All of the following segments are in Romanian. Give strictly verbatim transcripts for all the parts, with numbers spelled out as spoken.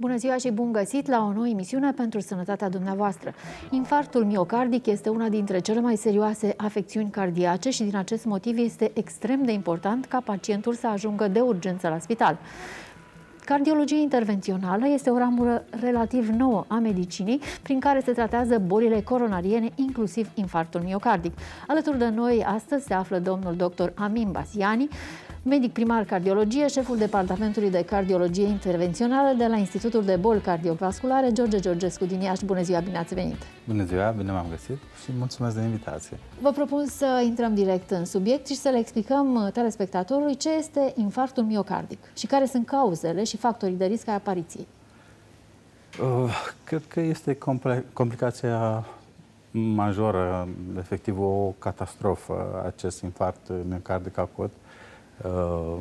Bună ziua și bun găsit la o nouă emisiune pentru sănătatea dumneavoastră. Infarctul miocardic este una dintre cele mai serioase afecțiuni cardiace și din acest motiv este extrem de important ca pacientul să ajungă de urgență la spital. Cardiologia intervențională este o ramură relativ nouă a medicinii prin care se tratează bolile coronariene, inclusiv infarctul miocardic. Alături de noi astăzi se află domnul doctor Amin Basiani, medic primar cardiologie, șeful Departamentului de Cardiologie Intervențională de la Institutul de Boli Cardiovasculare George Georgescu din Iași. Bună ziua, bine ați venit! Bună ziua, bine m-am găsit și mulțumesc de invitație! Vă propun să intrăm direct în subiect și să le explicăm telespectatorului ce este infarctul miocardic și care sunt cauzele și factorii de risc ai apariției. Uh, cred că este complicația majoră, efectiv o catastrofă, acest infarct miocardic acut. Uh,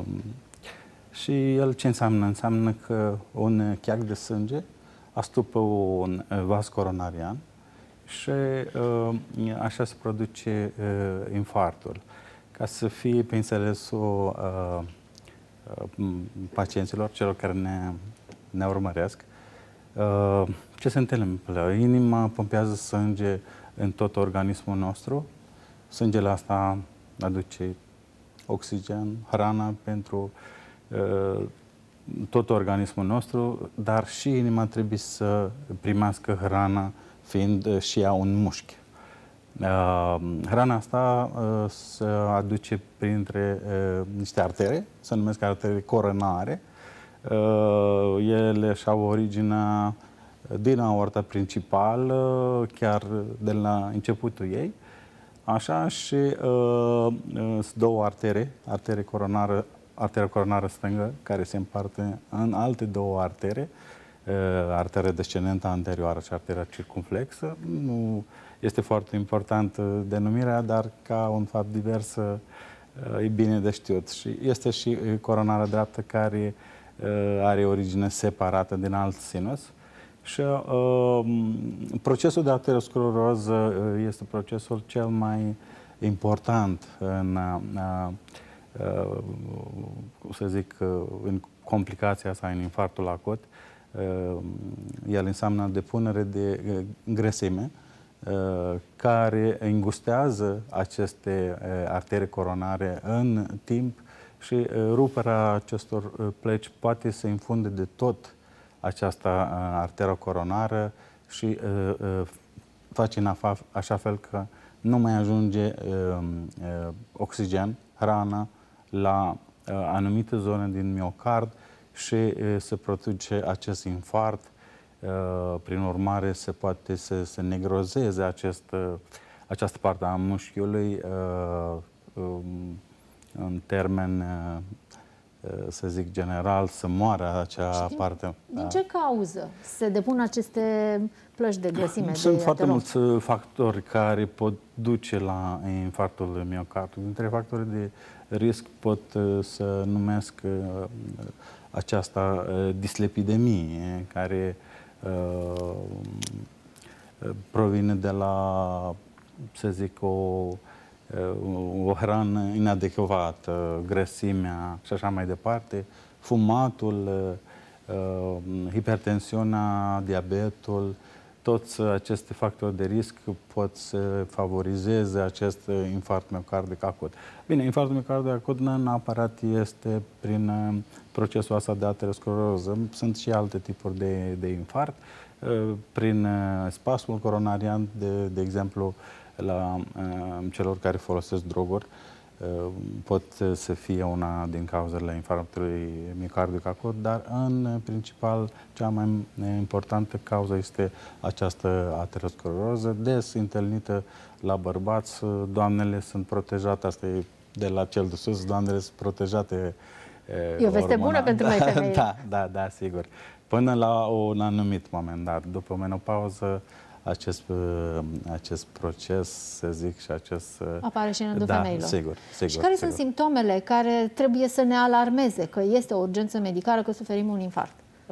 și el ce înseamnă? Înseamnă că un cheag de sânge astupă un vas coronarian și uh, așa se produce uh, infarctul. Ca să fie pe înțelesul uh, uh, pacienților, celor care ne, ne urmăresc, uh, ce se întâmplă? Inima pompează sânge în tot organismul nostru. Sângele asta aduce oxigen, hrana pentru uh, tot organismul nostru, dar și inima trebuie să primească hrana, fiind și ea un mușchi. Uh, hrana asta uh, se aduce printre uh, niște artere, se numesc artere coronare. Uh, ele și-au originea din aorta principală, chiar de la începutul ei. Așa și uh, sunt două artere, artere coronară, arteria coronară stângă, care se împarte în alte două artere, uh, arteria descendentă anterioară și arteria circumflexă. Nu este foarte importantă denumirea, dar ca un fapt divers uh, e bine de știut. Și este și coronara dreaptă, care uh, are origine separată din alt sinus. Și uh, procesul de ateroscleroză uh, este procesul cel mai important în, uh, uh, să zic, uh, în complicația sa, în infarctul acut. Uh, el înseamnă depunere de uh, grăsime uh, care îngustează aceste uh, artere coronare în timp și uh, ruperea acestor uh, pleci poate să infunde de tot această uh, arteră coronară și uh, uh, face în așa fel că nu mai ajunge uh, uh, oxigen, hrană, la uh, anumite zone din miocard și uh, se produce acest infarct. Uh, prin urmare, se poate să se negrozeze acest, uh, această parte a mușchiului uh, um, în termen uh, să zic general, să moară acea din, parte. Din ce cauză se depun aceste plăci de grăsime? Sunt de foarte aterom? mulți factori care pot duce la infarctul miocardului. Dintre factorii de risc pot să numesc această dislipidemie, care uh, provine de la, să zic, o o hrană inadecvată, grăsimea și așa mai departe, fumatul, hipertensiunea, diabetul, toți aceste factori de risc pot să favorizeze acest infarct miocardic acut. Bine, infarctul miocardic acut nu neapărat este prin procesul ăsta de ateroscleroză, sunt și alte tipuri de, de infarct, prin spasmul coronarian, de, de exemplu, la uh, celor care folosesc droguri, uh, pot să fie una din cauzele infarctului miocardic acut, dar în principal cea mai importantă cauză este această ateroscleroză, des întâlnită la bărbați. Doamnele sunt protejate, asta e de la cel de sus, doamnele sunt protejate. Uh, e o veste bună pentru noi femei. Da, da, da, sigur. Până la un anumit moment, dar după menopauză, Acest, acest proces, să zic, și acest... apare și în rândul da, femeilor. Sigur, sigur. Și care sigur. sunt simptomele care trebuie să ne alarmeze că este o urgență medicală, că suferim un infarct?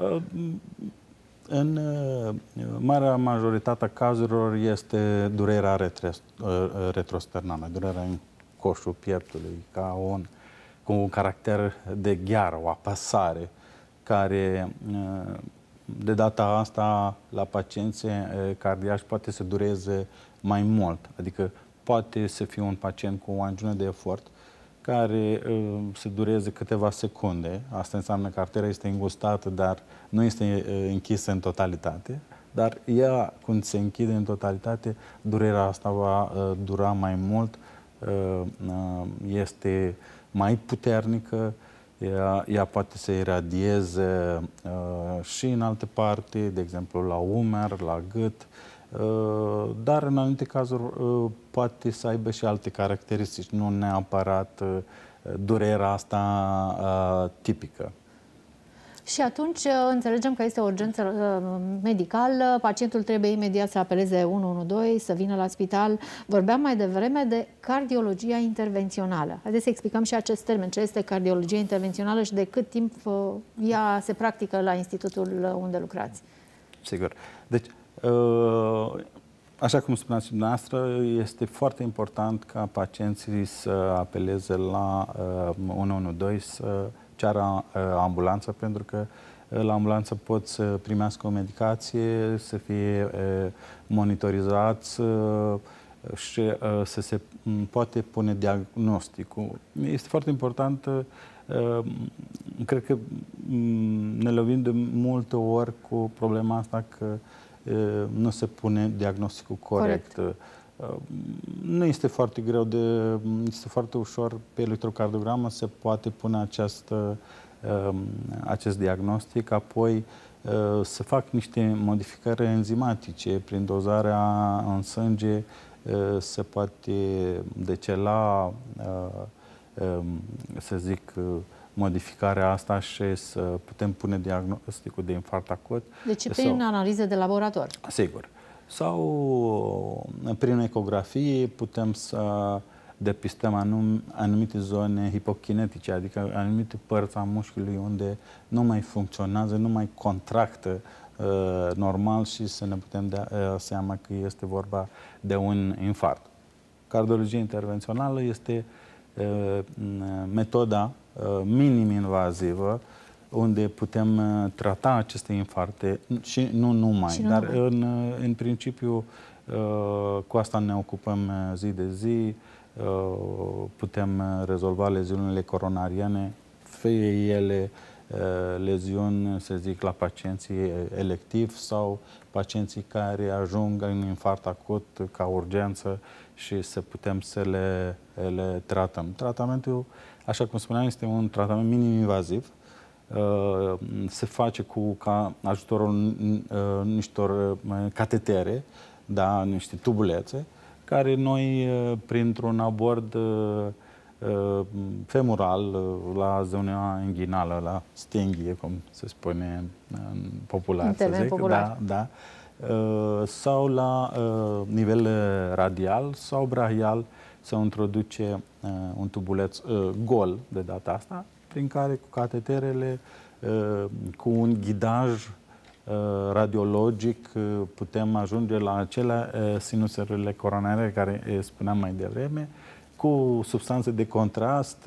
În marea majoritatea cazurilor este durerea retrosternală, durerea în coșul pieptului, ca un, cu un caracter de gheară, o apăsare, care de data asta, la pacienți cardiaci poate să dureze mai mult. Adică poate să fie un pacient cu o angiună de efort care uh, se dureze câteva secunde. Asta înseamnă că arteria este îngustată, dar nu este uh, închisă în totalitate. Dar ea, când se închide în totalitate, durerea asta va uh, dura mai mult, uh, uh, este mai puternică, ea, ea poate să iradieze uh, și în alte parte, de exemplu la umer, la gât, uh, dar în anumite cazuri uh, poate să aibă și alte caracteristici, nu neapărat uh, durerea asta uh, tipică. Și atunci înțelegem că este o urgență medicală, pacientul trebuie imediat să apeleze unu unu doi, să vină la spital. Vorbeam mai devreme de cardiologia intervențională. Haideți să explicăm și acest termen. Ce este cardiologia intervențională și de cât timp ea se practică la institutul unde lucrați? Sigur. Deci, așa cum spuneați dumneavoastră, este foarte important ca pacienții să apeleze la unu unu doi, să ceară ambulanță, pentru că la ambulanță pot să primească o medicație, să fie monitorizați și să se poate pune diagnosticul. Este foarte important, cred că ne lovim de multe ori cu problema asta că nu se pune diagnosticul corect. Corect. Nu este foarte greu, de, este foarte ușor pe electrocardiogramă se poate pune această, acest diagnostic, apoi se fac niște modificări enzimatice prin dozarea în sânge, se poate decela, să zic, modificarea asta și să putem pune diagnosticul de infarct acut. Deci prin sau, analize de laborator. Sigur. Sau prin ecografie putem să depistăm anum, anumite zone hipokinetice, adică anumite părți a mușchiului unde nu mai funcționează, nu mai contractă uh, normal și să ne putem da uh, seama că este vorba de un infarct. Cardiologia intervențională este uh, metoda uh, minim-invazivă unde putem uh, trata aceste infarcte și nu numai, și nu dar numai. În, în principiu uh, cu asta ne ocupăm zi de zi, uh, putem rezolva leziunile coronariene, fie ele uh, leziuni, să zic, la pacienții electivi sau pacienții care ajung în infart acut ca urgență și să putem să le, le tratăm. Tratamentul, așa cum spuneam, este un tratament minim-invaziv. Se face cu ca ajutorul uh, niștor uh, catetere, da, niște tubulețe, care noi, uh, printr-un abord uh, femural, uh, la zona inghinală, la stinghie, cum se spune în popular, să zic, popular. Da, da, uh, sau la uh, nivel radial sau brachial se introduce uh, un tubuleț uh, gol de data asta, prin care cu cateterele, cu un ghidaj radiologic putem ajunge la acele sinusurile coronare care spuneam mai devreme, cu substanțe de contrast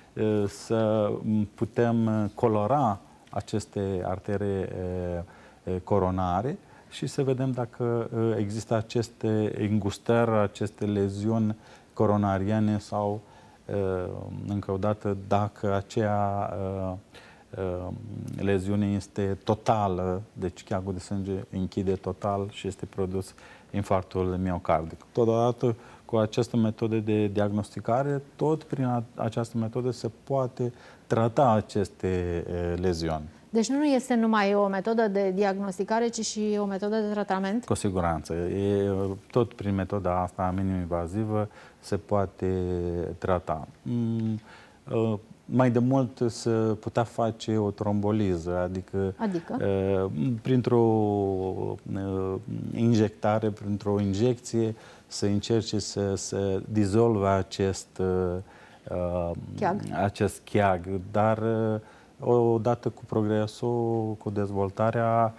să putem colora aceste artere coronare și să vedem dacă există aceste îngustări, aceste leziuni coronariene sau încă o dată, dacă aceea uh, uh, leziune este totală, deci cheagul de sânge închide total și este produs infarctul miocardic. Totodată, cu această metodă de diagnosticare, tot prin această metodă se poate trata aceste uh, leziuni. Deci nu este numai o metodă de diagnosticare, ci și o metodă de tratament? Cu siguranță. E, tot prin metoda asta minim-invazivă se poate trata. Mm, uh, mai de mult se putea face o tromboliză, adică, adică? Uh, printr-o uh, injectare, printr-o injecție, să încerce să, să dizolve acest, uh, cheag. acest cheag. Dar uh, odată cu progresul, cu dezvoltarea,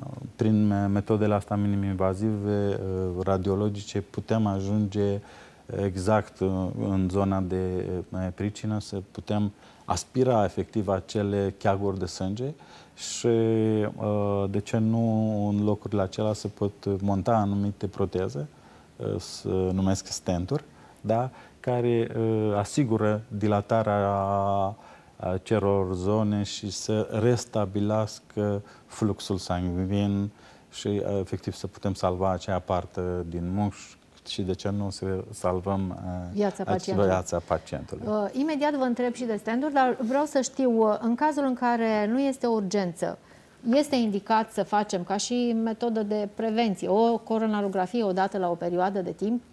prin metodele astea minim-invazive, radiologice, putem ajunge exact în zona de pricină, să putem aspira efectiv acele cheaguri de sânge și, de ce nu, în locurile acelea se pot monta anumite proteze, se numesc stenturi, da? Care asigură dilatarea acelor zone și să restabilească fluxul sanguin și efectiv să putem salva acea parte din mușchi și de ce nu să salvăm viața pacientului. Viața pacientului. Uh, imediat vă întreb și de stenturi, dar vreau să știu, uh, în cazul în care nu este o urgență, este indicat să facem ca și metodă de prevenție o coronarografie odată la o perioadă de timp?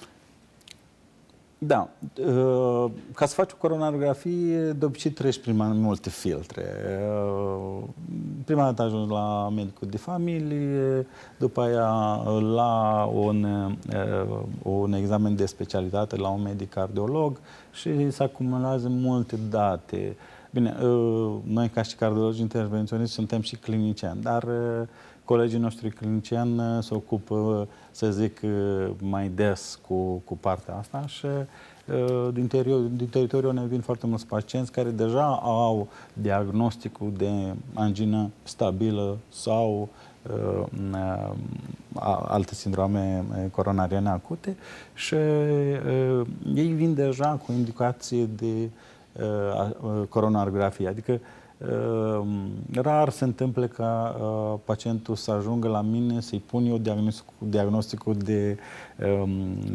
Da. Ca să faci o coronarografie, de obicei treci prin mai multe filtre. Prima dată ajungi la medicul de familie, după aia la un, un examen de specialitate la un medic cardiolog și se acumulează multe date. Bine, noi ca și cardiologi intervenționiști suntem și clinicieni, dar colegii noștri clinicieni se ocupă, să zic, mai des cu, cu partea asta și din, teritoriu, din teritoriu ne vin foarte mulți pacienți care deja au diagnosticul de angină stabilă sau uh, alte sindrome coronariene acute și uh, ei vin deja cu indicație de uh, coronarografie, adică Uh, rar se întâmplă ca uh, pacientul să ajungă la mine să-i pun eu diagnosticul, diagnosticul de um,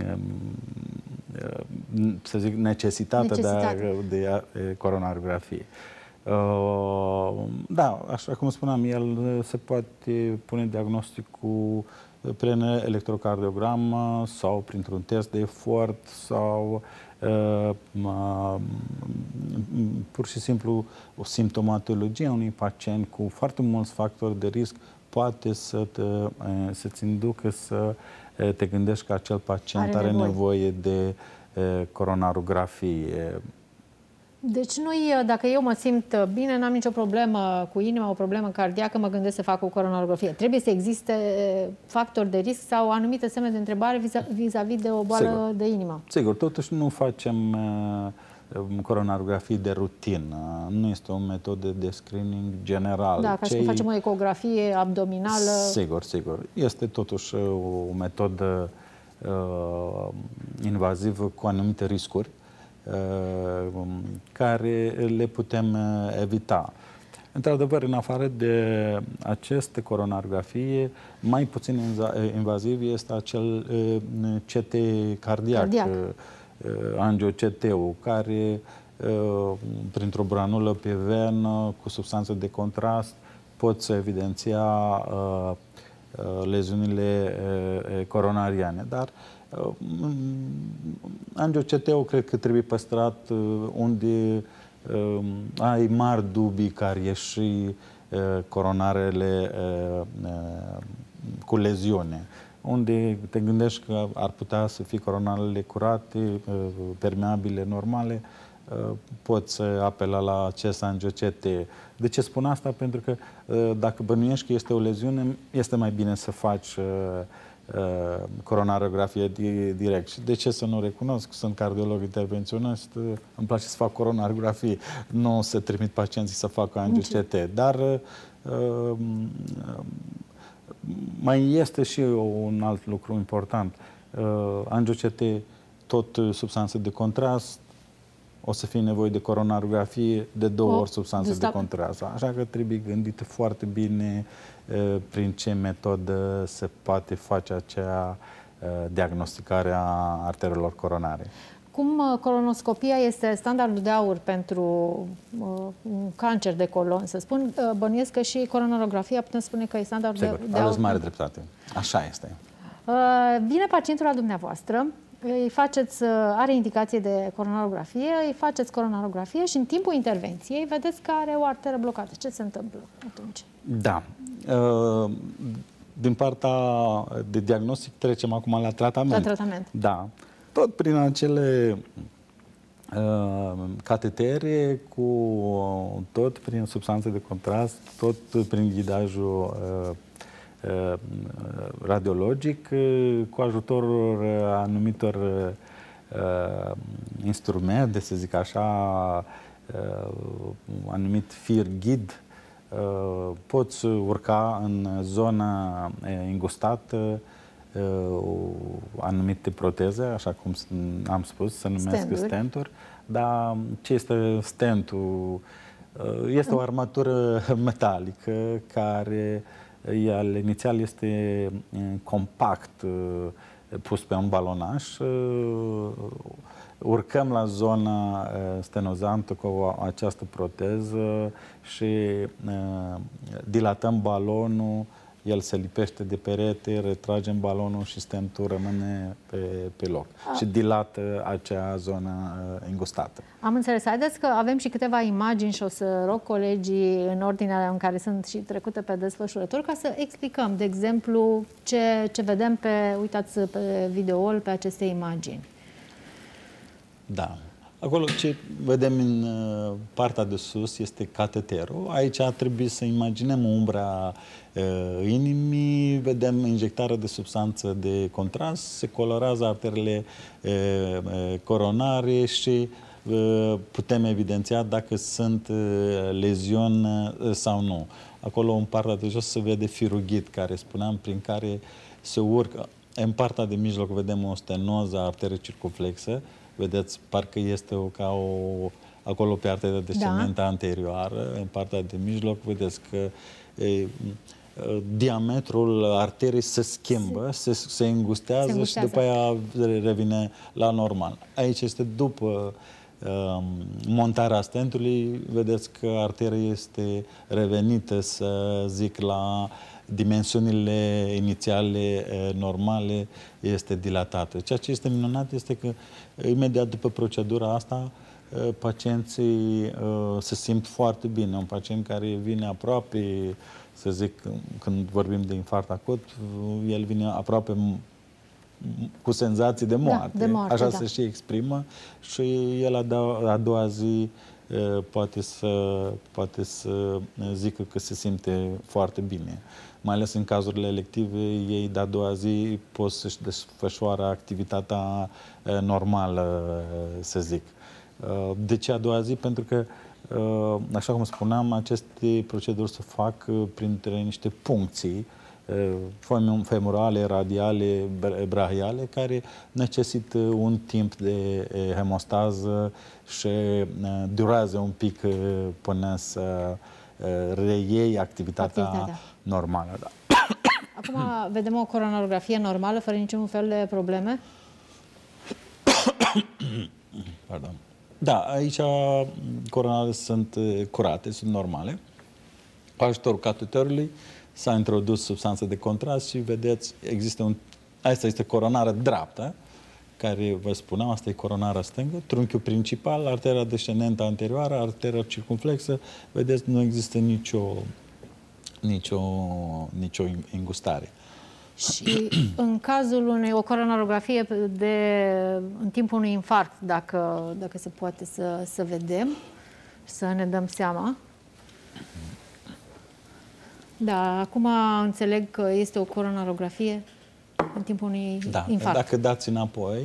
uh, să zic, necesitatea Necesitate. de, de, de coronarografie. Uh, da, așa cum spuneam, el se poate pune diagnosticul prin electrocardiogramă sau printr-un test de efort sau uh, uh, pur și simplu o simptomatologie a unui pacient cu foarte mulți factori de risc poate să te, uh, să-ți inducă să uh, te gândești că acel pacient are, are nevoie. nevoie de uh, coronarografie. Deci nu, dacă eu mă simt bine, n-am nicio problemă cu inima, o problemă cardiacă, mă gândesc să fac o coronarografie. Trebuie să existe factori de risc sau anumite semne de întrebare vis-a-vis de o boală Sigur. de inimă? Sigur, totuși nu facem uh, coronarografie de rutină. Nu este o metodă de screening general. Da, ca Cei... să facem o ecografie abdominală. Sigur, sigur. Este totuși o metodă uh, invazivă cu anumite riscuri care le putem evita. Într-adevăr, în afară de aceste coronarografie, mai puțin invaziv este acel C T cardiac, cardiac. angio-C T-ul, care printr-o branulă pe venă cu substanță de contrast pot să evidenția leziunile coronariane. Dar angio-C T-ul cred că trebuie păstrat unde uh, ai mari dubii că ar ieși uh, coronarele uh, uh, cu leziune. Unde te gândești că ar putea să fie coronarele curate, uh, permeabile, normale, uh, poți apela la acest angio-C T. De ce spun asta? Pentru că uh, dacă bănuiești că este o leziune, este mai bine să faci uh, Uh, coronarografie direct. Și de ce să nu recunosc? Sunt cardiolog intervenționist, îmi place să fac coronarografie, nu să trimit pacienții să facă angio-C T. Dar uh, mai este și un alt lucru important. Uh, angio-C T, tot substanțe de contrast, o să fie nevoie de coronarografie de două o, ori substanțe de contrast. Așa că trebuie gândit foarte bine prin ce metodă se poate face acea diagnosticare a arterelor coronare. Cum colonoscopia este standardul de aur pentru uh, un cancer de colon, să spun, uh, bănuiesc că și coronarografia putem spune că e standardul Sigur, de, de aur. Aveți mare dreptate. Așa este. Uh, vine pacientul la dumneavoastră, îi faceți, are indicație de coronarografie, îi faceți coronarografie și în timpul intervenției vedeți că are o arteră blocată. Ce se întâmplă atunci? Da. Din partea de diagnostic trecem acum la tratament. La tratament. Da. Tot prin acele uh, catetere, cu tot prin substanțe de contrast, tot prin ghidajul uh, radiologic, cu ajutorul anumitor uh, instrumente, să zic așa, uh, anumit fir ghid, uh, poți urca în zona îngustată anumite proteze, așa cum am spus, se numesc stenturi. Dar ce este stentul? Este o armatură metalică care el inițial este compact pus pe un balonaj. Urcăm la zona stenozantă cu această proteză și dilatăm balonul, el se lipește de perete, retragem balonul și stentul rămâne pe, pe loc. A. Și dilată acea zonă îngustată. Am înțeles. Haideți că avem și câteva imagini și o să rog colegii în ordinea în care sunt și trecute pe desfășurători ca să explicăm, de exemplu, ce, ce vedem pe, uitați, pe videoul pe aceste imagini. Da. Acolo ce vedem în partea de sus este cateterul. Aici ar trebui să imaginăm umbra uh, inimii, vedem injectarea de substanță de contrast, se colorează arterele uh, coronare și uh, putem evidenția dacă sunt uh, leziuni uh, sau nu. Acolo în partea de jos se vede firul ghid, care spuneam, prin care se urcă. În partea de mijloc vedem o stenoză a arterei circumflexă. Vedeți, parcă este o, ca o, acolo pe arteria descendentă da. anterioară, în partea de mijloc, vedeți că e, diametrul arteriei se schimbă, se, se, se îngustează, se îngustează și după aia revine la normal. Aici este după um, montarea stentului, vedeți că arteria este revenită, să zic, la dimensiunile inițiale normale, este dilatată. Ceea ce este minunat este că imediat după procedura asta pacienții se simt foarte bine. Un pacient care vine aproape, să zic, când vorbim de infarct acut, el vine aproape cu senzații de moarte. Da, de moarte așa da. se și exprimă și el a doua, a doua zi poate să, poate să zică că se simte foarte bine. Mai ales în cazurile elective, ei de-a doua zi pot să-și desfășoară activitatea normală, să zic. De ce a doua zi? Pentru că, așa cum spuneam, aceste proceduri se fac printre niște puncții femorale, radiale, brachiale, care necesită un timp de hemostază și durează un pic până să reiei activitatea, activitatea. normală. Da. Acum vedem o coronarografie normală, fără niciun fel de probleme? Pardon. Da, aici coronarele sunt curate, sunt normale. Cu ajutorul cateterului s-a introdus substanță de contrast și vedeți, există un... Asta este coronară dreaptă, care vă spuneam, asta e coronara stângă, trunchiul principal, arteria descendentă anterioară, arteria circumflexă, vedeți, nu există nicio, nicio, nicio îngustare. Și în cazul unei, o coronarografie de, în timpul unui infarct, dacă, dacă se poate să, să vedem, să ne dăm seama. Da, acum înțeleg că este o coronarografie în timpul unui da, infarct. Dacă dați înapoi,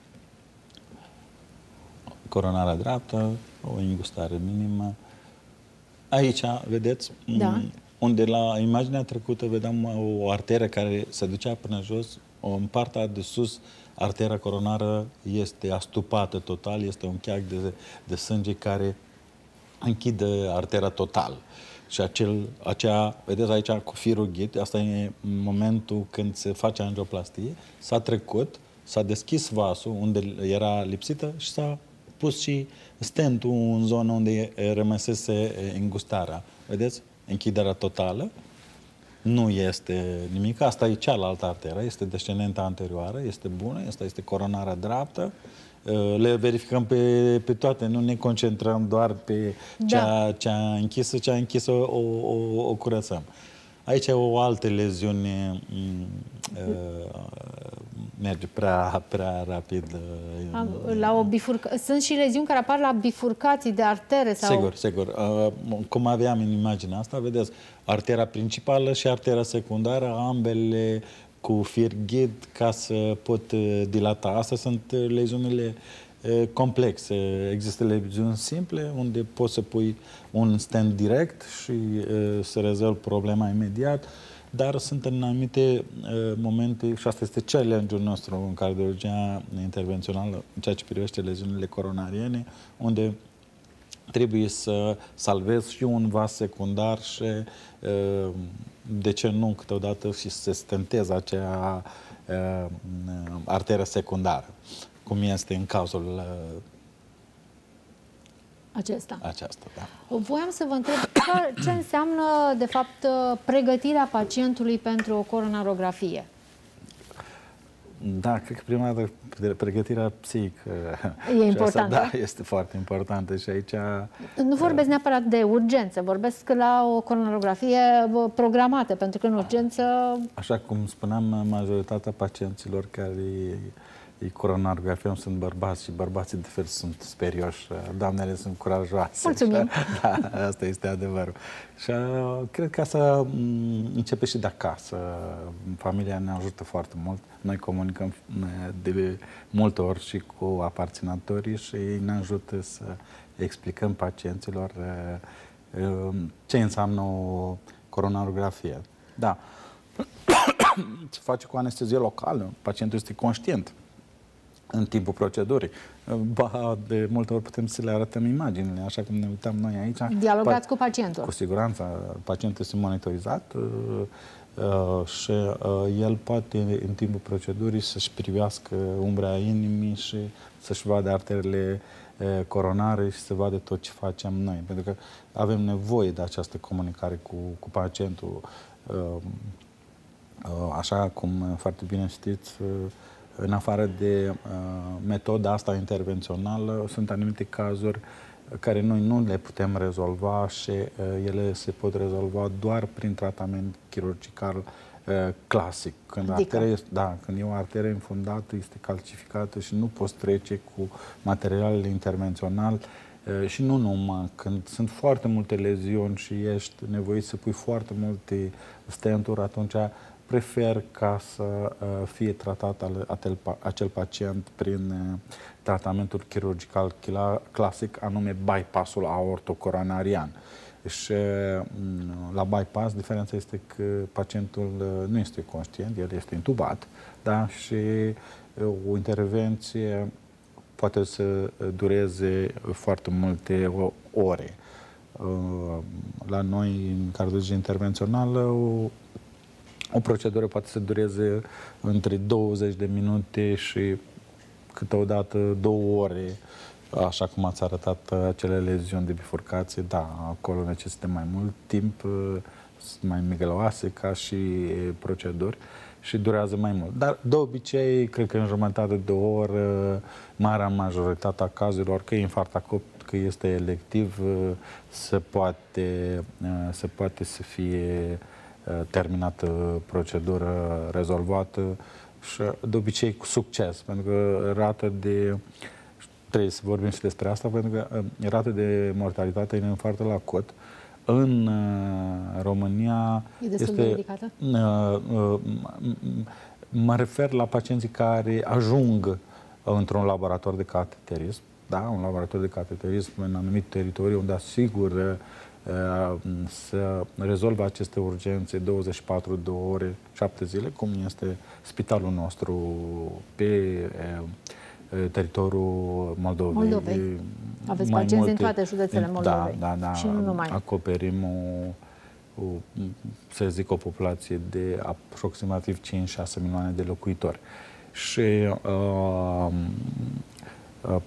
coronara dreaptă, o îngustare minimă. Aici, vedeți, da. unde la imaginea trecută vedeam o arteră care se ducea până jos, în partea de sus, arteria coronară este astupată total, este un cheag de, de sânge care închide arteria total. Și acel, acea, vedeți aici cu firul ghid, asta e momentul când se face angioplastie, s-a trecut, s-a deschis vasul unde era lipsită și s-a pus și stentul în zona unde rămăsese îngustarea. Vedeți? Închiderea totală. Nu este nimic. Asta e cealaltă arteră, este descendentă anterioară, este bună, asta este coronara dreaptă. Le verificăm pe, pe toate, nu ne concentrăm doar pe cea, da. cea închisă, cea închisă o, o, o curățăm. Aici e o altă leziune, merge prea, prea rapid. La o bifurca... Sunt și leziuni care apar la bifurcații de artere? Sau... Sigur, sigur. Cum aveam în imaginea asta, vedeți, artera principală și artera secundară, ambele cu fir ghid ca să pot dilata. Astea sunt leziunile complexe. Există leziuni simple unde poți să pui un stent direct și să rezolvi problema imediat, dar sunt în anumite momente, și asta este challenge-ul nostru în cardiologia intervențională, în ceea ce privește leziunile coronariene, unde trebuie să salvezi și un vas secundar și, de ce nu, câteodată și să stentezi acea arteră secundară, cum este în cazul acesta. Aceasta, da. Voiam să vă întreb ce înseamnă, de fapt, pregătirea pacientului pentru o coronarografie. Da, cred că prima dată pregătirea psihică. E importantă? Da, este foarte importantă și aici... Nu vorbesc neapărat de urgență, vorbesc la o coronarografie programată, pentru că în urgență... Așa cum spuneam, majoritatea pacienților care îi coronarografiem sunt bărbați și bărbații de fel sunt sperioși. Doamnele sunt curajoase. Mulțumim! Da, asta este adevărul. Și cred că asta începe și de acasă. Familia ne ajută foarte mult. Noi comunicăm de multe ori și cu aparținătorii și ei ne ajută să explicăm pacienților ce înseamnă o coronarografie. Da. Se face cu anestezie locală. Pacientul este conștient în timpul procedurii. Ba, de multe ori putem să le arătăm imaginile, așa cum ne uităm noi aici. Dialogați cu pacientul. Cu siguranță. Pacientul este monitorizat uh, și uh, el poate, în timpul procedurii, să-și privească umbra inimii și să-și vadă arterele uh, coronare și să vadă tot ce facem noi. Pentru că avem nevoie de această comunicare cu, cu pacientul. Uh, uh, așa cum foarte bine știți, uh, în afară de uh, metoda asta intervențională, sunt anumite cazuri care noi nu le putem rezolva și uh, ele se pot rezolva doar prin tratament chirurgical uh, clasic. Când, adică? artere, da, când e o arteră infundată, este calcificată și nu poți trece cu materialele intervenționale uh, și nu numai. Când sunt foarte multe leziuni și ești nevoit să pui foarte multe stenturi, atunci prefer ca să uh, fie tratat al, atel, acel pacient prin uh, tratamentul chirurgical clasic, anume bypassul aortocoronarian. Și uh, la bypass, diferența este că pacientul uh, nu este conștient, el este intubat, da? Și uh, o intervenție poate să dureze foarte multe ore. Uh, la noi, în cardiologie intervențională, o, O procedură poate să dureze între douăzeci de minute și câteodată două ore, așa cum ați arătat acele leziuni de bifurcație. Da, acolo necesită mai mult timp, sunt mai migăloase ca și proceduri și durează mai mult. Dar de obicei, cred că în jumătate de oră, marea majoritatea cazurilor, că e infarct acut, că este electiv, se poate, se poate să fie terminată procedură, rezolvată și de obicei cu succes, pentru că rata de, trebuie să vorbim și despre asta, pentru că rata de mortalitate în infarct la cot în România e destul este, de ridicată? Mă refer la pacienții care ajung într-un laborator de cateterism, da, un laborator de cateterism în anumite teritorii unde asigură să rezolve aceste urgențe douăzeci și patru de ore, șapte zile, cum este spitalul nostru pe teritoriul Moldovei. Moldovei. Aveți pacienți multe, din toate județele Moldovei. Da, da, da. Și nu numai. Acoperim o, o, să zic, o populație de aproximativ cinci șase milioane de locuitori. Și uh, uh,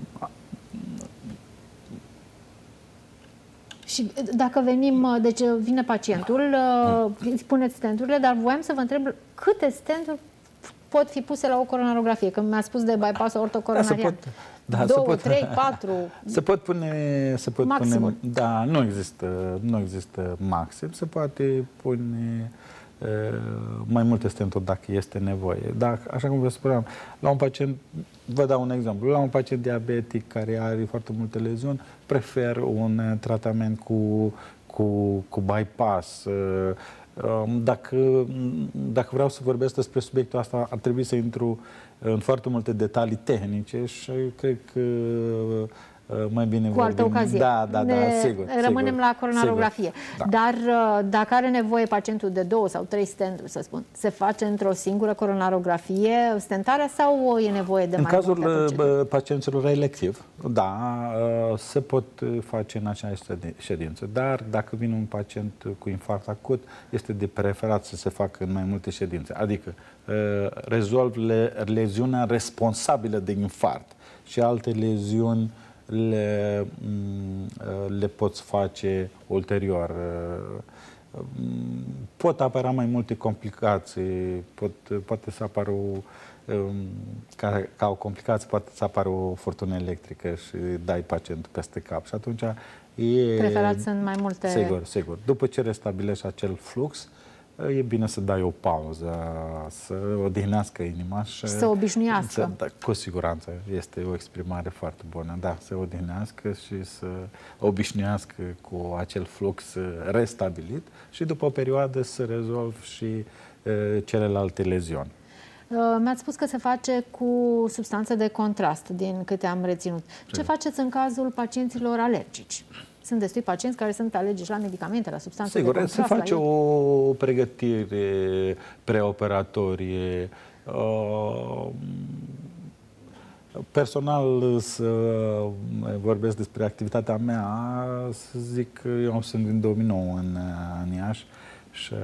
Și dacă venim, deci vine pacientul, îi spuneți stenturile, dar voiam să vă întreb câte stenturi pot fi puse la o coronarografie? Că mi-a spus de bypass ortocoronarian. Da, Două, pot, trei, patru. Se pot pune, se pot pune, da, nu există, nu există maxim, se poate pune uh, mai multe stenturi dacă este nevoie. Dacă, așa cum vă spuneam, la un pacient, vă dau un exemplu, la un pacient diabetic care are foarte multe leziuni, prefer un tratament cu, cu, cu bypass. Uh, Dacă, dacă vreau să vorbesc despre subiectul ăsta, ar trebui să intru în foarte multe detalii tehnice și cred că mai bine cu altă vorbim. ocazie. Da, da, da, sigur. Rămânem sigur, la coronarografie. Da. Dar dacă are nevoie pacientul de două sau trei stenturi, să spun, se face într-o singură coronarografie stentarea sau e nevoie de în mai cazul multe pacienților electiv, da, se pot face în aceeași ședință. Dar dacă vine un pacient cu infarct acut, este de preferat să se facă în mai multe ședințe. Adică rezolv leziunea responsabilă de infarct și alte leziuni le, le poți face ulterior. Pot apărea mai multe complicații, pot, poate să apară o, ca, ca o complicație, poate să apară o furtună electrică și dai pacientul peste cap. Și atunci e... Preferat sunt mai multe... Sigur, sigur. După ce restabilești acel flux, e bine să dai o pauză, să odihnească inima și să obișnuiască. Să, da, cu siguranță este o exprimare foarte bună. Da, să odihnească și să obișnuiască cu acel flux restabilit și după o perioadă să rezolv și uh, celelalte leziuni. Mi-ați spus că se face cu substanțe de contrast, din câte am reținut. Ce faceți în cazul pacienților alergici? Sunt destui pacienți care sunt alergici la medicamente, la substanțe Sigur, de contrast. Sigur, se face o pregătire preoperatorie. Personal, să vorbesc despre activitatea mea, să zic că eu sunt din două mii nouă în, în Iași și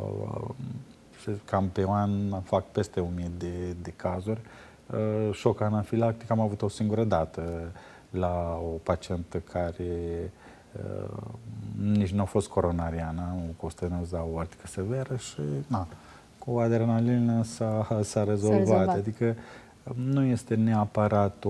cam pe an fac peste o mie de, de cazuri. Șoc anafilactic am avut o singură dată la o pacientă care uh, nici nu a fost coronariană, cu o stenoză aortică severă și na, cu adrenalină s-a rezolvat. rezolvat. Adică nu este neapărat o,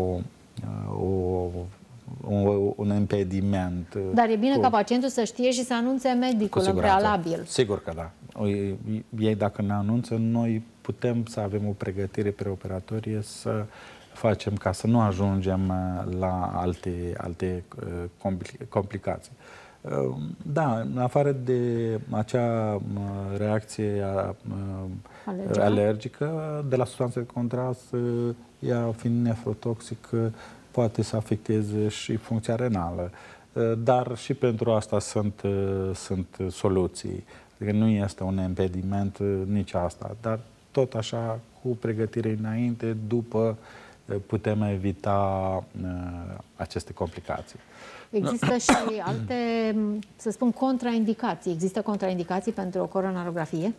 o Un, un impediment. Dar e bine cu... ca pacientul să știe și să anunțe medicul în prealabil. Sigur că da. Ei, dacă ne anunță, noi putem să avem o pregătire preoperatorie să facem ca să nu ajungem la alte, alte complicații. Da, în afară de acea reacție alergică, alergică de la substanțe de contrast, ea fiind nefrotoxică, poate să afecteze și funcția renală. Dar și pentru asta sunt, sunt soluții. Adică nu este un impediment nici asta, dar tot așa, cu pregătire înainte, după, putem evita aceste complicații. Există și alte, să spun, contraindicații. Există contraindicații pentru o coronarografie?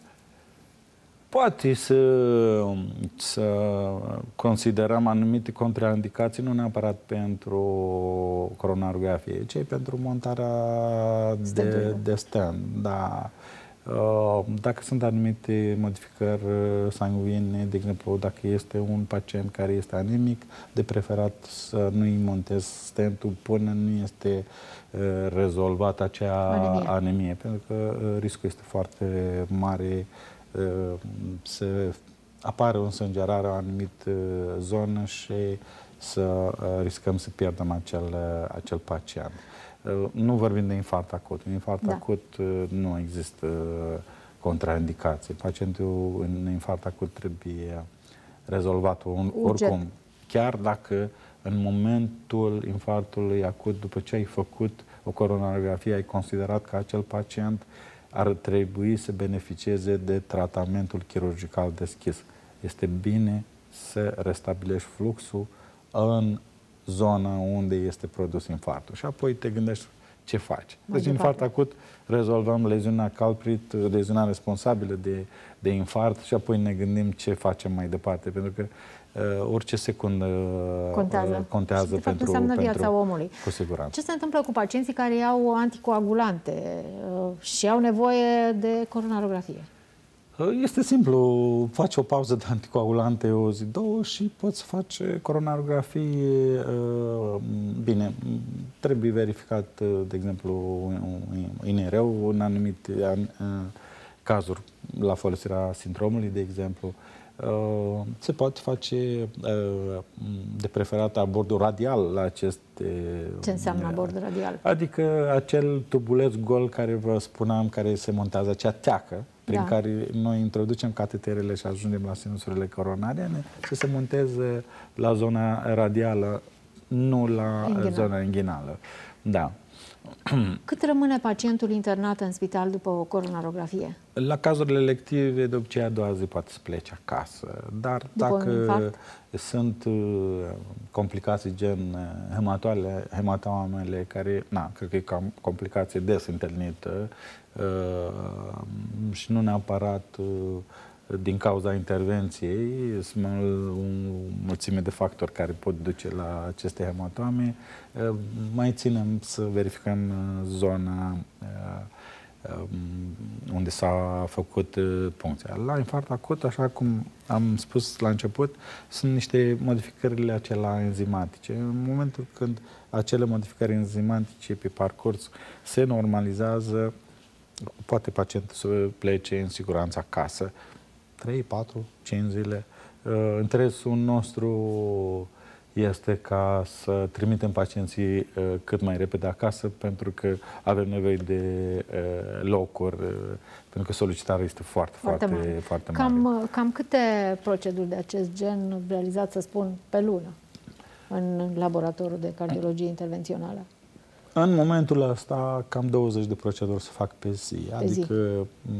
Poate să, să considerăm anumite contraindicații, nu neapărat pentru coronarografie, ci pentru montarea de, de stent. Da. Dacă sunt anumite modificări sanguine, de exemplu, dacă este un pacient care este anemic, de preferat să nu-i montez stentul până nu este rezolvată acea anemie, anemie pentru că riscul este foarte mare să apară o însângerare în o anumită zonă și să riscăm să pierdem acel, acel pacient. Nu vorbim de infarct acut. În infarct da. acut nu există contraindicații. Pacientul în infarct acut trebuie rezolvat oricum. Chiar dacă în momentul infarctului acut, după ce ai făcut o coronarografie, ai considerat că acel pacient ar trebui să beneficieze de tratamentul chirurgical deschis. Este bine să restabilești fluxul în zona unde este produs infarctul. Și apoi te gândești ce faci. Deci, infarct acut, rezolvăm leziunea calprit, leziunea responsabilă de, de infarct și apoi ne gândim ce facem mai departe. Pentru că uh, orice secundă contează, contează și, de fapt, pentru, înseamnă pentru, viața omului. Cu siguranță. Ce se întâmplă cu pacienții care iau anticoagulante uh, și au nevoie de coronarografie? Este simplu, faci o pauză de anticoagulante o zi, două și poți face coronarografie. Bine, trebuie verificat, de exemplu, I N R-ul în anumite cazuri la folosirea sindromului, de exemplu. se poate face de preferat abordul radial la aceste... Ce înseamnă abordul radial? Adică acel tubuleț gol care vă spuneam, care se montează, acea teacă, prin da. care noi introducem cateterele și ajungem la sinusurile coronariene, să se monteze la zona radială, nu la Inghinal. zona inghinală. Da. Cât rămâne pacientul internat în spital după o coronarografie? La cazurile elective, după ce a doua zi poate să plece acasă. Dar după dacă sunt complicații gen hematomele, care, na, cred că e cam complicație des întâlnită uh, și nu neapărat uh, din cauza intervenției, sunt o mulțime de factori care pot duce la aceste hematome. Mai ținem să verificăm zona unde s-a făcut puncția. La infarct acut, așa cum am spus la început, sunt niște modificările acelea enzimatice. În momentul când acele modificări enzimatice pe parcurs se normalizează, poate pacientul să plece în siguranță acasă. trei, patru, cinci zile. Interesul nostru este ca să trimitem pacienții cât mai repede acasă, pentru că avem nevoie de locuri, pentru că solicitarea este foarte, foarte, foarte mare. Foarte mare. Cam, cam câte proceduri de acest gen realizați, să spun, pe lună în laboratorul de cardiologie intervențională? În momentul ăsta, cam douăzeci de proceduri se fac pe zi. Pe adică zi.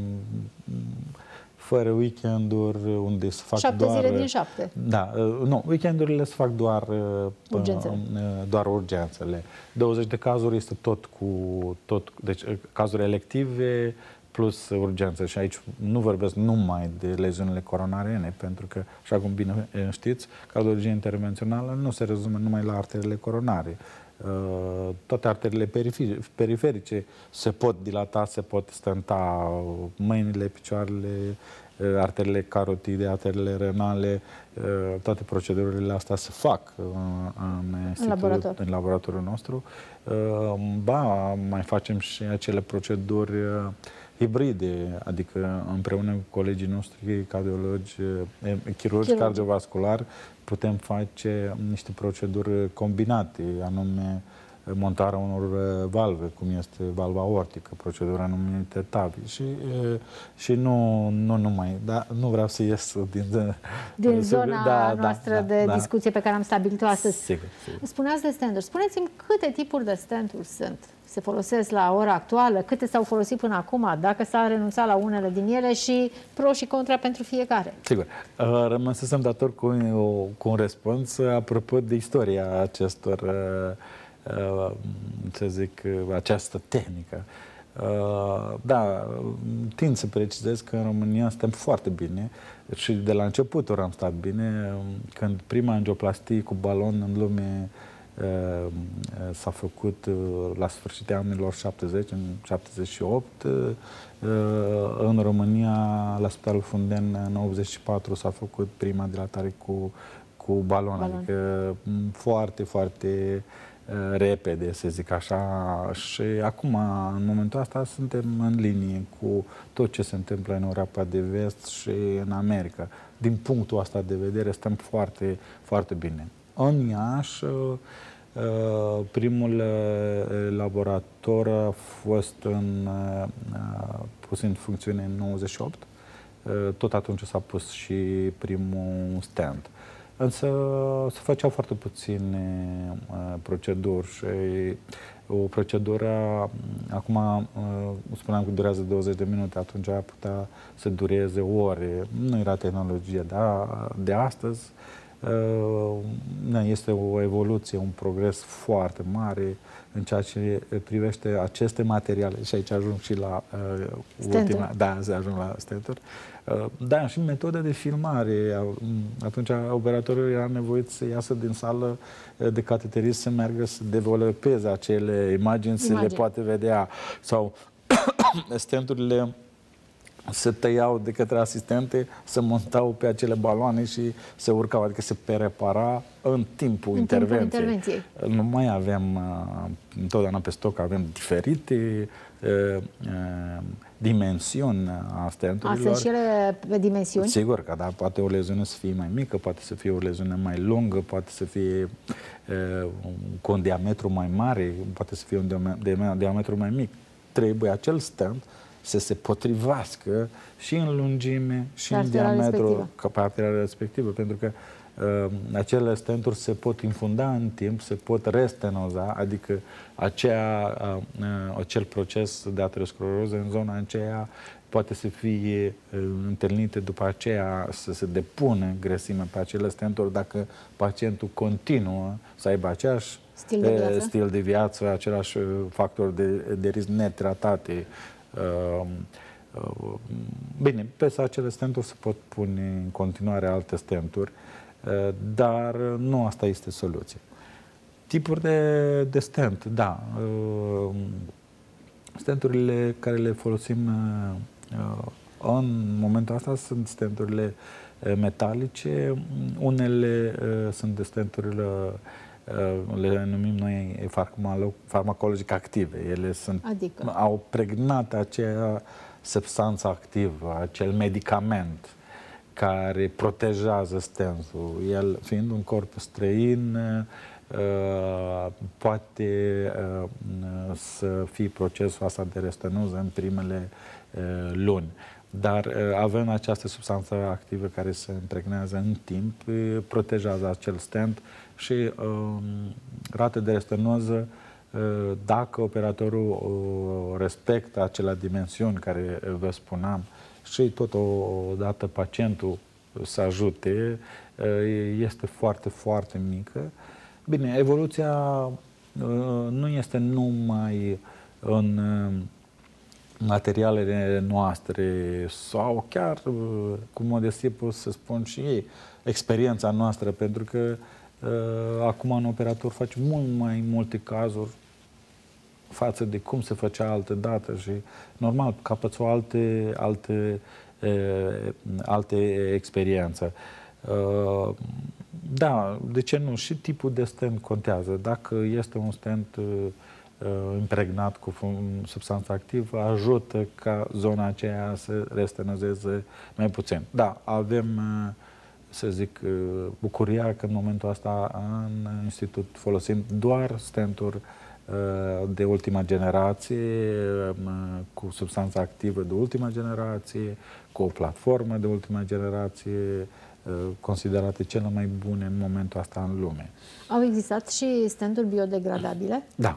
fără weekenduri, unde se fac șapte doar... zile din șapte. Da, nu, weekendurile se fac doar urgențele. doar urgențele. douăzeci de cazuri este tot cu tot, deci cazuri elective plus urgențe. Și aici nu vorbesc numai de leziunile coronariene, pentru că, așa cum bine știți, cardiologia intervențională nu se rezumă numai la arterele coronare. Toate arterele periferice se pot dilata, se pot stenta, mâinile, picioarele, arterele carotide, arterele renale, toate procedurile astea se fac în, în, laborator. în laboratorul nostru. Ba, mai facem și acele proceduri hibride, adică împreună cu colegii noștri cardiologi, chirurgi cardiovasculari, putem face niște proceduri combinate, anume montarea unor valve, cum este valva aortică, procedura numită T A V I. Și, și nu, nu numai, da, nu vreau să ies din, din zona da, noastră da, de da, discuție pe care am stabilit-o astăzi. Sigur, sigur. Spuneați de stand-uri. Spuneți-mi câte tipuri de stand-uri sunt? Se folosesc la ora actuală? Câte s-au folosit până acum? Dacă s-a renunțat la unele din ele și pro și contra pentru fiecare? Sigur. Rămăsesem dator cu, cu un răspuns apropo de istoria acestor, să zic, această tehnică. Da, tind să precizez că în România stăm foarte bine și de la început am stat bine. Când prima angioplastie cu balon în lume s-a făcut la sfârșitul anilor șaptezeci, în șaptezeci și opt. În România, la Spitalul Funden, în optzeci și patru s-a făcut prima dilatare cu, cu balon. balon. Adică foarte, foarte repede, să zic așa. Și acum, în momentul ăsta, suntem în linie cu tot ce se întâmplă în Europa de Vest și în America. Din punctul ăsta de vedere, stăm foarte, foarte bine. În Iași, primul laborator a fost în, pus în funcțiune în nouăzeci și opt. Tot atunci s-a pus și primul stand. Însă se făceau foarte puține proceduri și o procedură, acum spuneam că durează douăzeci de minute, atunci ar putea să dureze ore. Nu era tehnologia de, a, de astăzi. Este o evoluție, un progres foarte mare în ceea ce privește aceste materiale. Și aici ajung și la uh, ultima, da, se ajung la stenturi. Uh, da, și metoda de filmare. Atunci operatorul era nevoit să iasă din sală de cateterism, să meargă să developeze acele imagini, să le poate vedea. Sau stenturile se tăiau de către asistente, se montau pe acele baloane și se urcau, adică se repara în timpul în intervenției. Timpul intervenției. Nu mai avem, întotdeauna pe stoc avem diferite uh, uh, dimensiuni a stenturilor. Sunt și ele pe dimensiuni? Sigur că da, poate o leziune să fie mai mică, poate să fie o leziune mai lungă, poate să fie uh, cu un diametru mai mare, poate să fie un diametru mai mic. Trebuie acel stent să se potrivească și în lungime și în diametru pe arteria respectivă, pentru că uh, acele stenturi se pot infunda în timp, se pot restenoza, adică acea, uh, acel proces de ateroscleroză în zona aceea poate să fie uh, întâlnite după aceea, să se depună grăsime pe acele stenturi dacă pacientul continuă să aibă aceeași stil de viață, stil de viață același factori de, de risc netratate. Uh, uh, bine, peste acele stenturi se pot pune în continuare alte stenturi, uh, dar nu asta este soluția. Tipuri de, de stent, da. Uh, stenturile care le folosim uh, în momentul ăsta sunt stenturile metalice, unele uh, sunt de stenturile le numim noi farmacologic active. Ele sunt, adică? Au pregnat acea substanță activă, acel medicament care protejează stentul. El, fiind un corp străin, poate să fie procesul ăsta de restenuză în primele luni. Dar avem această substanță activă care se impregnează în timp, protejează acel stent și uh, rate de restenoză, uh, dacă operatorul uh, respectă acele dimensiuni care vă spuneam și totodată pacientul să ajute, uh, este foarte, foarte mică. Bine, evoluția uh, nu este numai în uh, materialele noastre sau chiar, cu modestie pot să spun și ei, experiența noastră, pentru că uh, acum un operator face mult mai multe cazuri față de cum se făcea altă dată și normal capăți o alte, alte, uh, alte experiențe. Uh, da, de ce nu? Și tipul de stent contează. Dacă este un stent uh, impregnat cu substanță activă, ajută ca zona aceea să restenozeze mai puțin. Da, avem, să zic, bucuria că în momentul ăsta în institut folosim doar stenturi de ultima generație, cu substanță activă de ultima generație, cu o platformă de ultima generație, considerate cele mai bune în momentul ăsta în lume. Au existat și stenturi biodegradabile? Da,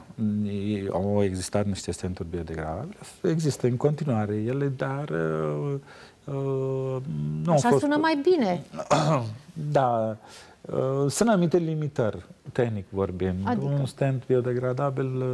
au existat niște stenturi biodegradabile. Există în continuare ele, dar uh, uh, nu Așa au fost... sună mai bine. Da, uh, sunt anumite limitări, tehnic vorbind. Adică? Un stent biodegradabil,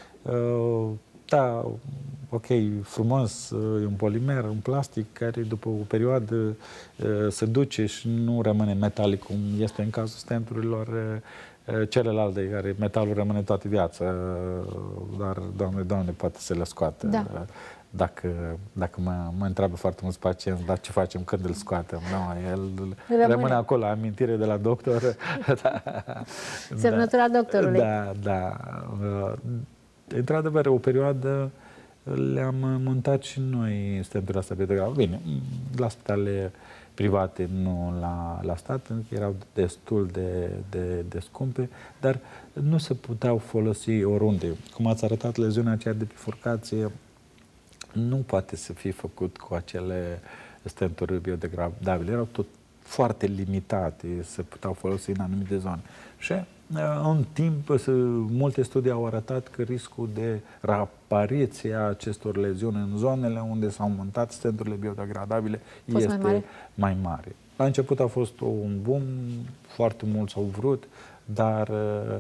uh, da, ok, frumos, e un polimer, un plastic care după o perioadă se duce și nu rămâne metalic, cum este în cazul stenturilor celelalte, care metalul rămâne toată viața, dar, Doamne, Doamne, poate să le scoată. Da. Dacă, dacă mă, mă întreabă foarte mulți pacienți, dar ce facem când îl scoatem? Nu, el rămâne, rămâne acolo, amintire de la doctor. Da. Semnătura da. doctorului. Da, da. Într-adevăr, o perioadă le-am montat și noi stenturile astea biodegradabile. Bine, la spitale private, nu la, la stat, pentru că erau destul de, de, de scumpe, dar nu se puteau folosi oriunde. Cum ați arătat, leziunea aceea de bifurcație nu poate să fie făcut cu acele stenturi biodegradabile. Erau tot foarte limitate, se puteau folosi în anumite zone. Și în timp, multe studii au arătat că riscul de reapariție a acestor leziuni în zonele unde s-au montat stenturile biodegradabile este mai mare. mai mare. La început a fost un boom, foarte mulți au vrut, dar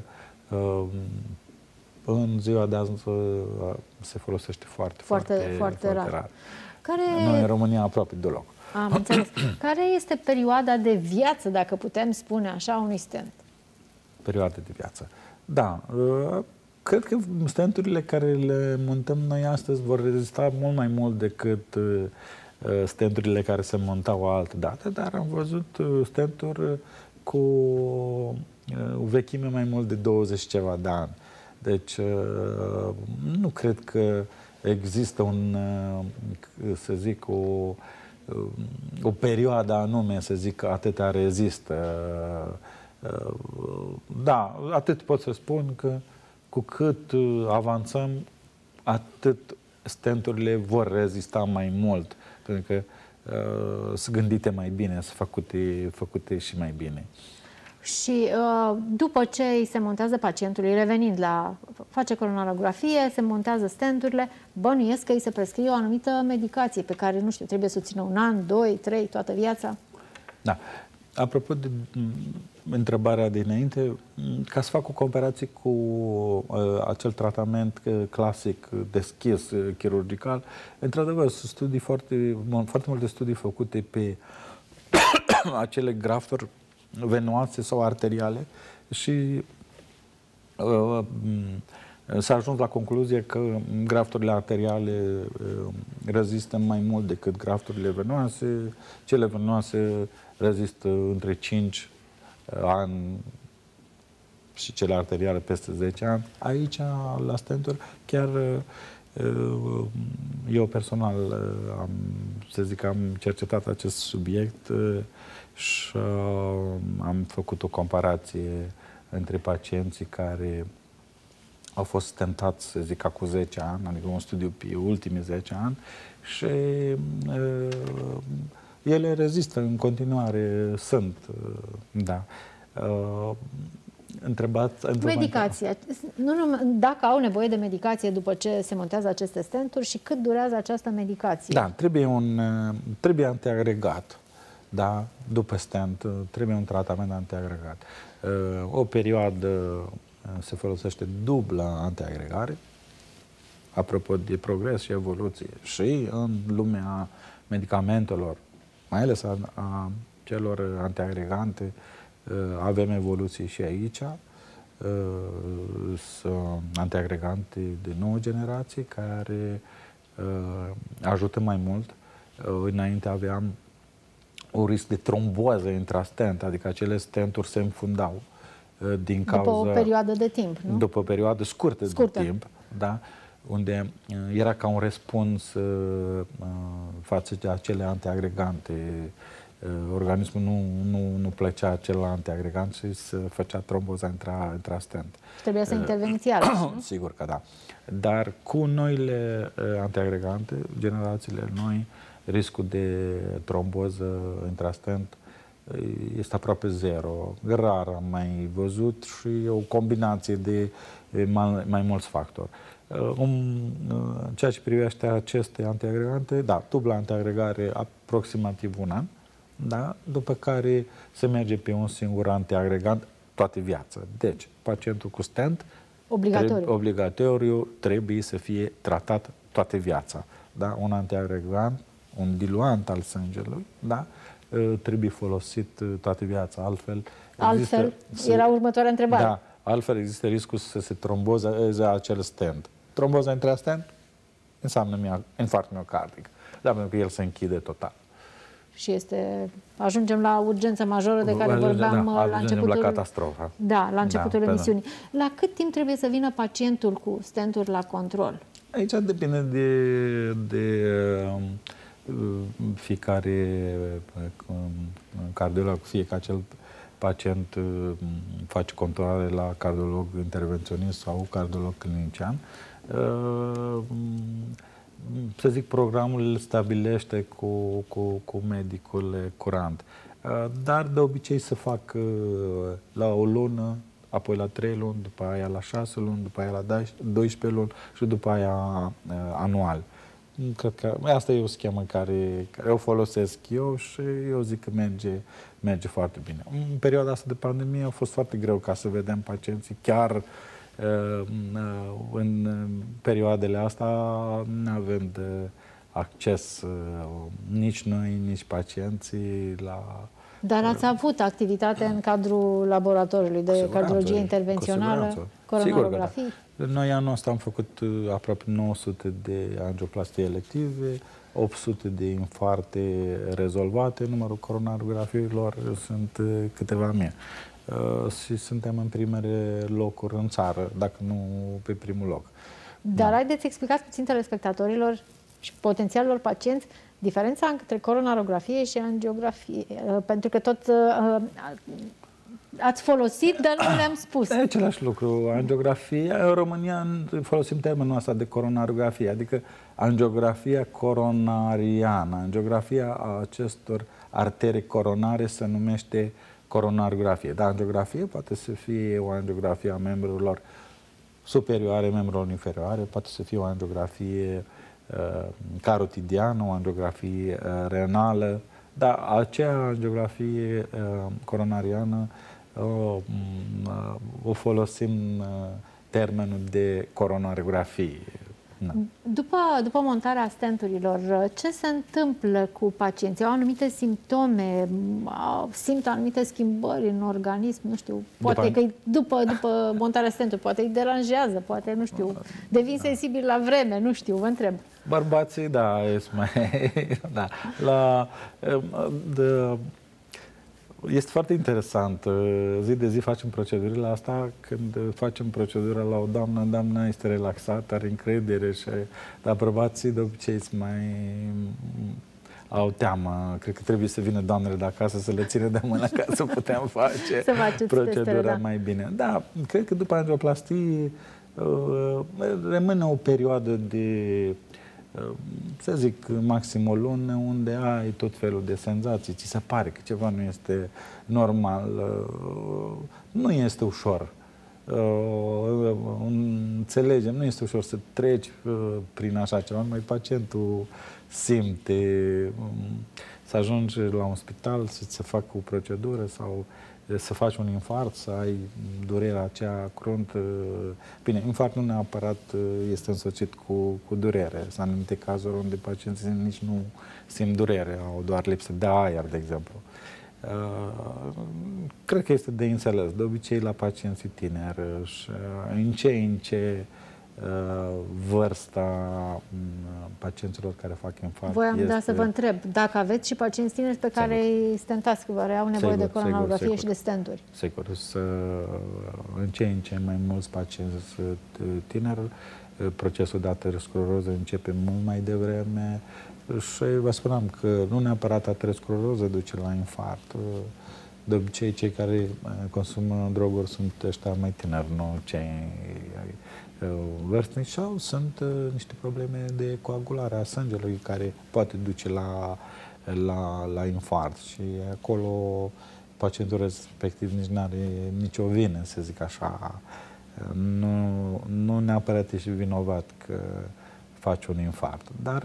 în ziua de azi se folosește foarte, foarte, foarte, foarte, foarte rar. rar. Care... Noi în România aproape deloc. Am înțeles. Care este perioada de viață, dacă putem spune așa, unui stent? Perioada de viață. Da. Cred că stenturile care le montăm noi astăzi vor rezista mult mai mult decât stenturile care se montau altă dată, dar am văzut stenturi cu o vechime mai mult de douăzeci ceva de ani. Deci nu cred că există un, să zic, o, o perioadă anume, să zic, atâta rezistă. Da, atât pot să spun că cu cât avansăm, atât stenturile vor rezista mai mult, pentru că uh, sunt gândite mai bine, sunt făcute, făcute și mai bine. Și uh, după ce îi se montează pacientului, revenind la face coronarografie, se montează stenturile, bănuiesc că îi se prescrie o anumită medicație pe care, nu știu, trebuie să o țină un an, doi, trei, toată viața? Da. Apropo de întrebarea dinainte, ca să fac o comparație cu uh, acel tratament clasic deschis, uh, chirurgical, într-adevăr, sunt studii foarte, foarte multe studii făcute pe acele grafturi venoase sau arteriale și uh, s-a ajuns la concluzie că grafturile arteriale uh, rezistă mai mult decât grafturile venoase. Cele venoase rezistă între cinci ani și cele arteriale peste zece ani. Aici, la stenturi, chiar eu personal am, să zic, am cercetat acest subiect și am făcut o comparație între pacienții care au fost stentați, să zic, acum zece ani, adică un studiu pe ultimii zece ani, și uh, ele rezistă în continuare, sunt, da. Uh, întrebați... Medicația. Nu, nu, dacă au nevoie de medicație după ce se montează aceste stenturi și cât durează această medicație? Da, trebuie un trebuie antiagregat. Da, după stent trebuie un tratament antiagregat. Uh, o perioadă se folosește dublă antiagregare, apropo de progres și evoluție. Și în lumea medicamentelor, mai ales a, a celor antiagregante, avem evoluții și aici. Sunt antiagregante de nouă generație care ajută mai mult. Înainte aveam un risc de tromboză intrastent, adică acele stenturi se înfundau din cauza... După o perioadă de timp, nu? După o perioadă scurtă, scurtă. de timp, da? Unde era ca un răspuns uh, față de acele antiagregante. Uh, organismul nu, nu, nu plăcea acel antiagregant și se făcea tromboza intra, intra stent. Trebuia să interveniți iarăși, nu? Sigur că da. Dar cu noile uh, antiagregante, generațiile noi, riscul de tromboză intrastent este aproape zero. Rar am mai văzut și o combinație de mai, mai mulți factori. În ceea ce privește aceste antiagregante, da, dubla antiagregare aproximativ un an, da, după care se merge pe un singur antiagregant toată viața. Deci, pacientul cu stent obligatoriu, trebuie, obligatoriu trebuie să fie tratat toată viața. Da? Un antiagregant, un diluant al sângelui, da? Trebuie folosit toată viața, altfel... Altfel? Există, era următoarea întrebare. Da, altfel există riscul să se trombozeze acel stent. Tromboza între stent înseamnă infarct miocardic, dar pentru că el se închide total. Și este... Ajungem la urgență majoră de care ajungem, vorbeam da, la începutul... la catastrofa. Da, la începutul da, emisiunii. La cât timp trebuie să vină pacientul cu stenturi la control? Aici depinde de... de fiecare cardiolog, fie că acel pacient face controlare la cardiolog intervenționist sau cardiolog clinician. Să zic, programul îl stabilește cu, cu, cu medicul curant. Dar de obicei se fac la o lună, apoi la trei luni, după aia la șase luni, după aia la doisprezece luni și după aia anual. Cred că asta e o schemă care, care o folosesc eu și eu zic că merge, merge foarte bine. În perioada asta de pandemie a fost foarte greu ca să vedem pacienții. Chiar uh, în perioadele astea nu avem de acces uh, nici noi, nici pacienții la... Dar ați avut activitate în cadrul laboratorului de cardiologie intervențională, coronarografii? Da. Noi anul ăsta am făcut aproape nouă sute de angioplastii elective, opt sute de infarte rezolvate, numărul coronarografiilor sunt câteva mii. Uh, și suntem în primele locuri în țară, dacă nu pe primul loc. Dar da. haideți să explicați puțin telespectatorilor și potențialilor pacienți diferența între coronarografie și angiografie, uh, pentru că tot uh, ați folosit, dar nu le-am spus. E același lucru. Angiografia, în România folosim termenul ăsta de coronarografie, adică angiografia coronariană. Angiografia acestor artere coronare se numește coronarografie. Dar angiografie poate să fie o angiografie a membrilor superioare, membrilor inferioare, poate să fie o angiografie uh, carotidiană, o angiografie uh, renală, dar acea angiografie uh, coronariană uh, uh, o folosim uh, termenul de coronarografie. Da. După, după montarea stenturilor, ce se întâmplă cu pacienții? Au anumite simptome, au, simt anumite schimbări în organism, nu știu, poate după... că după, după montarea stentului, poate îi deranjează, poate, nu știu, devin da. sensibil la vreme, nu știu, vă întreb. Bărbații, da, este mai... da, la... De, este foarte interesant. Zi de zi facem procedurile asta. Când facem procedura la o doamnă, doamna este relaxată, are încredere. Și, dar bărbații de obicei mai au teamă. Cred că trebuie să vină doamnele de acasă să le ține de mână ca să putem face procedura testele, da. mai bine. Da, cred că după angioplastie rămâne o perioadă de, să zic, maxim o lună, unde ai tot felul de senzații. Ți se pare că ceva nu este normal. Nu este ușor. Înțelegem, nu este ușor să treci prin așa ceva. Numai pacientul simte să ajungi la un spital, să se facă o procedură sau să faci un infart, să ai durerea aceea cruntă. Bine, infartul nu neapărat este însoțit cu, cu durere. Sunt anumite cazuri unde pacienții nici nu simt durere, au doar lipsă de aer, de exemplu. Uh, cred că este de înțeles. De obicei, la pacienții tineri, și, uh, în ce în ce uh, vârsta uh, pacienților care fac infart. Voiam este... da să vă întreb, dacă aveți și pacienți tineri pe care îi stentați, că vă au nevoie sigur, de coronarografie și de stenturi. Sigur, să, în ce în ce mai mulți pacienți tineri, procesul de ateroscleroză începe mult mai devreme. Și vă spuneam că nu neapărat ateroscleroză duce la infart. De obicei, cei care consumă droguri sunt ăștia mai tineri, nu cei vârstnici, sau sunt niște probleme de coagulare a sângelui care poate duce la, la, la infart. Și acolo pacientul respectiv nici nu are nicio vină, să zic așa. Nu, nu neapărat ești vinovat că faci un infart, dar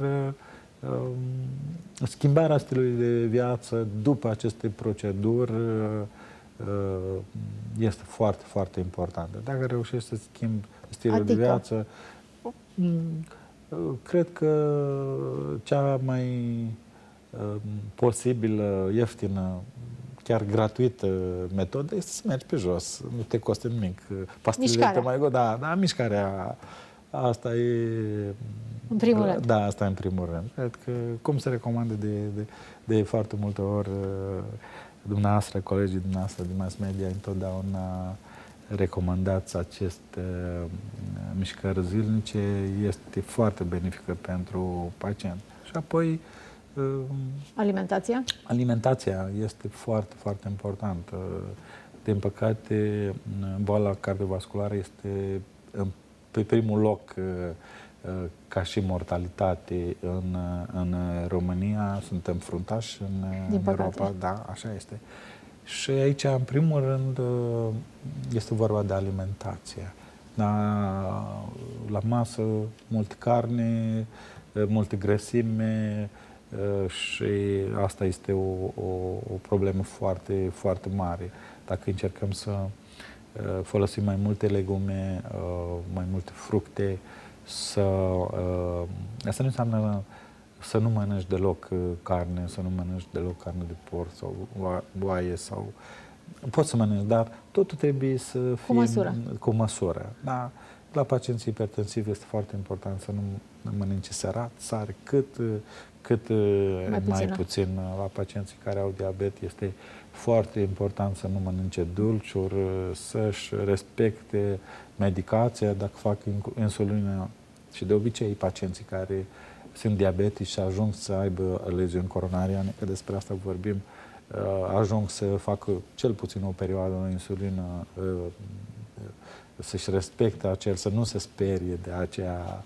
uh, schimbarea stilului de viață după aceste proceduri uh, este foarte, foarte importantă. Dacă reușești să schimbi stilul adică? de viață, uh, cred că cea mai uh, posibilă, ieftină, chiar gratuită metodă este să mergi pe jos. Nu te costă nimic. Mișcarea. Mai go, da, da, mișcarea. Asta e... În primul rând. Da, asta e în primul rând. Cred că, cum se recomandă de, de, de foarte multe ori, dumneavoastră, colegii dumneavoastră din mass media, întotdeauna recomandați aceste uh, mișcări zilnice. Este foarte benefică pentru pacient. Și apoi Alimentația? Alimentația este foarte, foarte importantă. Din păcate, boala cardiovasculară este pe primul loc ca și mortalitate în, în România. Suntem fruntași în Din Europa. păcate. Da, așa este. Și aici, în primul rând, este vorba de alimentație. Da, la masă, multe carne, multe grăsime, și asta este o, o, o problemă foarte, foarte mare. Dacă încercăm să folosim mai multe legume, mai multe fructe, să, asta nu înseamnă să nu mănânci deloc carne, să nu mănânci deloc carne de porc sau oaie sau... Poți să mănânci, dar totul trebuie să fie cu măsură. Cu măsură. Da? La pacienții hipertensivi este foarte important să nu mănânce serat, sare, cât, cât mai, mai puțin la pacienții care au diabet. Este foarte important să nu mănânce dulciuri, să-și respecte medicația dacă fac insulină. Și de obicei pacienții care sunt diabetici și ajung să aibă leziuni coronariane, că despre asta vorbim, ajung să facă cel puțin o perioadă de insulină, să-și respecte acel, să nu se sperie de acea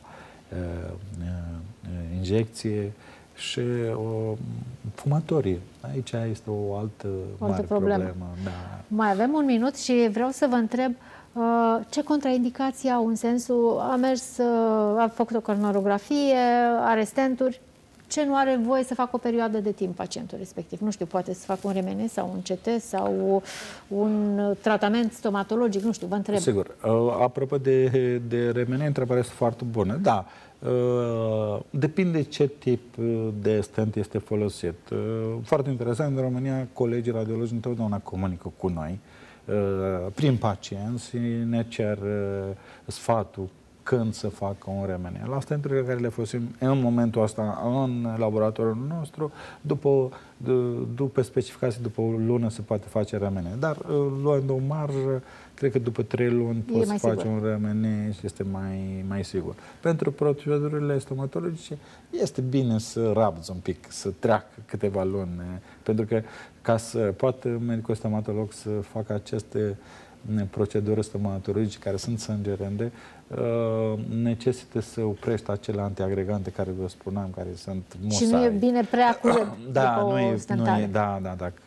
injecție. Și o, fumătorii. Aici este o altă, o altă mare problemă. problemă. Da. Mai avem un minut și vreau să vă întreb uh, ce contraindicații au în sensul, a mers, uh, a făcut o coronarografie, are stenturi, ce nu are voie să facă o perioadă de timp pacientul respectiv? Nu știu, poate să facă un R M N sau un C T sau un tratament stomatologic, nu știu, vă întreb. Sigur. Uh, apropo de, de R M N, întrebarea este foarte bună. Da. Uh, depinde ce tip de stent este folosit. Uh, foarte interesant, în România, colegii radiologi întotdeauna comunică cu noi uh, prin pacienți și ne cer uh, sfatul când să facă un R M N. La stenturile care le folosim în momentul ăsta în laboratorul nostru, după, după specificații, după o lună se poate face R M N. Dar luând o marjă, cred că după trei luni e poți face sigur. un R M N și este mai, mai sigur. Pentru procedurile stomatologice este bine să rabzi un pic, să treacă câteva luni, pentru că ca să poată medicul stomatolog să facă aceste proceduri stomatologice care sunt sângerende, necesită să oprești acele antiagregante care vă spuneam, care sunt musai. Și nu e bine prea curând da, după nu e, o stentare. Nu e, da, da, dacă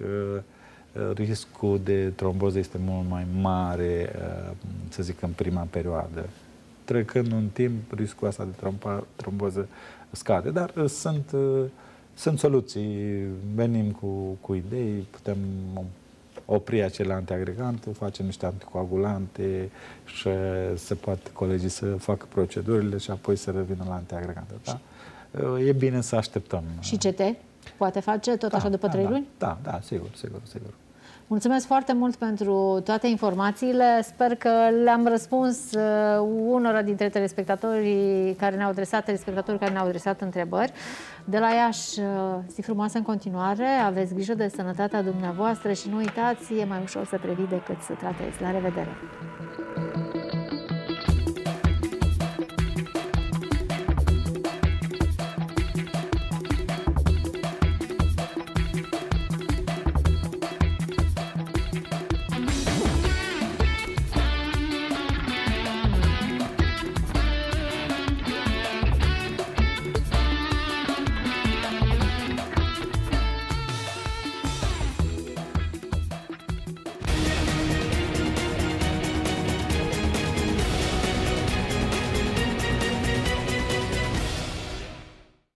riscul de tromboză este mult mai mare, să zic, în prima perioadă. Trecând un timp, riscul ăsta de tromboză scade. Dar sunt, sunt soluții. Venim cu, cu idei, putem opri acele antiagregante, facem niște anticoagulante și se poate colegii să facă procedurile și apoi să revină la antiagregante. Da? E bine să așteptăm. Și C T? Poate face tot da, așa după da, trei da, luni? Da, da, sigur, sigur, sigur. Mulțumesc foarte mult pentru toate informațiile. Sper că le-am răspuns uh, unora dintre telespectatorii care ne-au adresat, telespectatorii care ne-au adresat întrebări. De la Iași, uh, zi frumoasă în continuare, aveți grijă de sănătatea dumneavoastră și nu uitați, e mai ușor să previi decât să tratezi. La revedere!